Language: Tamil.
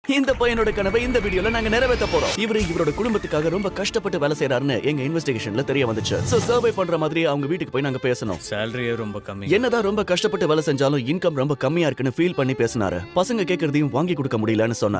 இந்த பையனோட கனவை இந்த வீடியோல நாங்க நிறைவேற்ற போறோம். இவரோட குடும்பத்துக்காக ரொம்ப கஷ்டப்பட்டு வேலை செய்யறாருன்னு எங்க இன்வெஸ்டிகேஷன்ல தெரிய வந்துச்சு. சோ சர்வே பண்ற மாதிரி அவங்க வீட்டுக்கு போய் நாங்க பேசணும். சேலரியே ரொம்ப கம்மி. என்னதான் ரொம்ப கஷ்டப்பட்டு வேலை செஞ்சாலும் இன்கம் ரொம்ப கம்மியா இருக்குன்னு ஃபீல் பண்ணி பேசினாரு. பசங்க கேக்குறதையும் வாங்கி கொடுக்க முடியலன்னு சொன்னாரு.